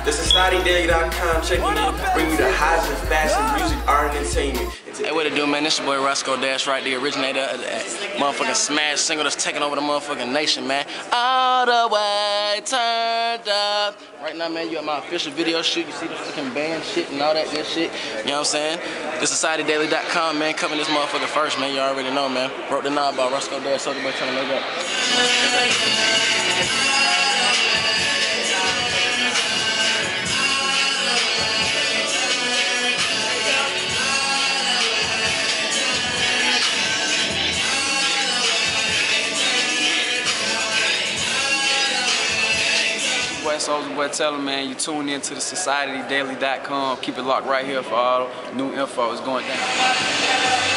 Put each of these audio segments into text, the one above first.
TheSocietyDaily.com checking in, bring you the hottest in fashion, music, art, and entertainment. Hey, what it do, man? This your boy Roscoe Dash, right? The originator of that motherfucking smash single that's taking over the motherfucking nation, man. All the way turned up. Right now, man, you at my official video shoot. You see the fucking band shit and all that good shit. You know what I'm saying? TheSocietyDaily.com, man, covering this motherfucker first, man. You already know, man. Wrote the knob about Roscoe Dash, Soulja Boy, turn it up. Soulja Boy, tell him, man, you tune in to TheSocietyDaily.com. Keep it locked right here for all new info is going down.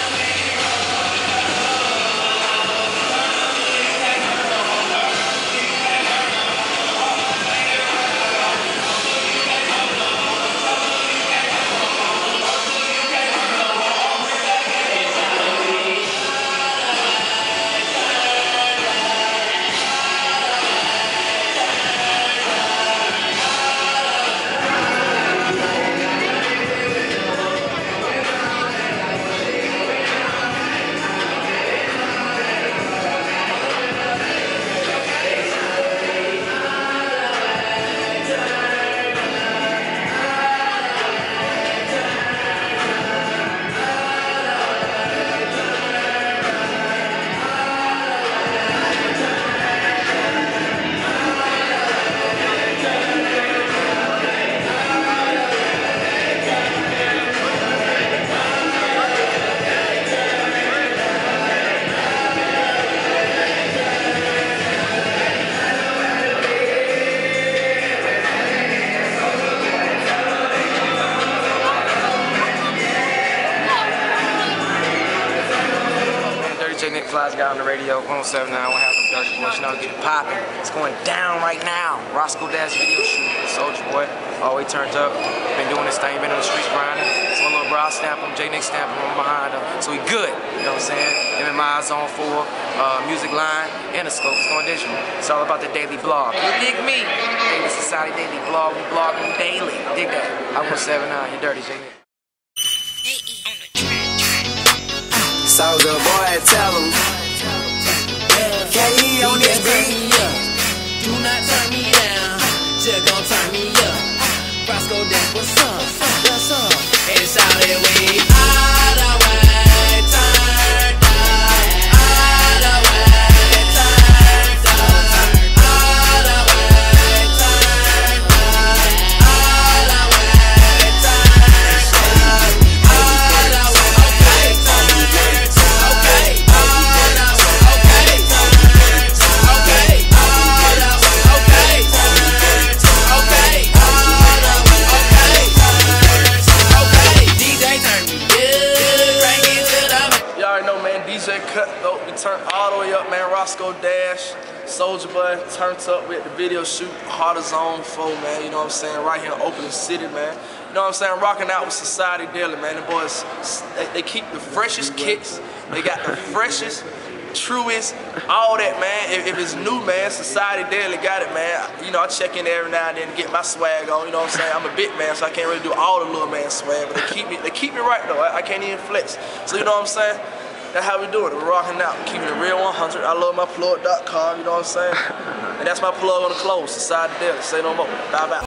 Nick Fly's guy on the radio, 107.9, one half of Dirty Boys, you know, get it popping. It's going down right now. Roscoe Dash video shoot, Soulja Boy, always turned up. Been doing this thing, been on the streets grinding. So a little bro, I stamp him, J Nick stamp him, I'm behind him. So he good, you know what I'm saying? MMI Zone 4, Music Line, Interscope, it's going digital. It's all about the daily blog. You dig me? The Society Daily Blog, we blogging daily. Dig that. I'm 107.9, you dirty, J Nick. Soulja Boy, tell him. K.E. on this beat. Do not turn me down, just gon' turn me up. Roscoe Dash, what's up? What's up? And shout it, we all the way turned up. All the way turned up. All the way turned up. All the way turned up. All the way turned up. Okay. All the way okay. Okay. All the way okay. Okay. All the way okay. DJ turn me good. Bring it to the. You already know, man, DJ Cutthroat, we turned all the way up, man. Roscoe Dash, Soulja Boy, turned up with the video shoot, Heart of Zone 4, man, you know what I'm saying, right here in Oakland City, man. You know what I'm saying, rocking out with Society Daily, man. The boys, they keep the freshest kicks, they got the freshest, truest, all that, man. If it's new, man, Society Daily got it, man. You know, I check in every now and then to get my swag on, you know what I'm saying? I'm a big man, so I can't really do all the little man swag, but they keep me right, though. I can't even flex. So, you know what I'm saying? That's how we do it. We're rocking out, keeping it real 100. I love my plug.com, you know what I'm saying? And that's my plug on the clothes, Society Daily. Say no more. Bye-bye.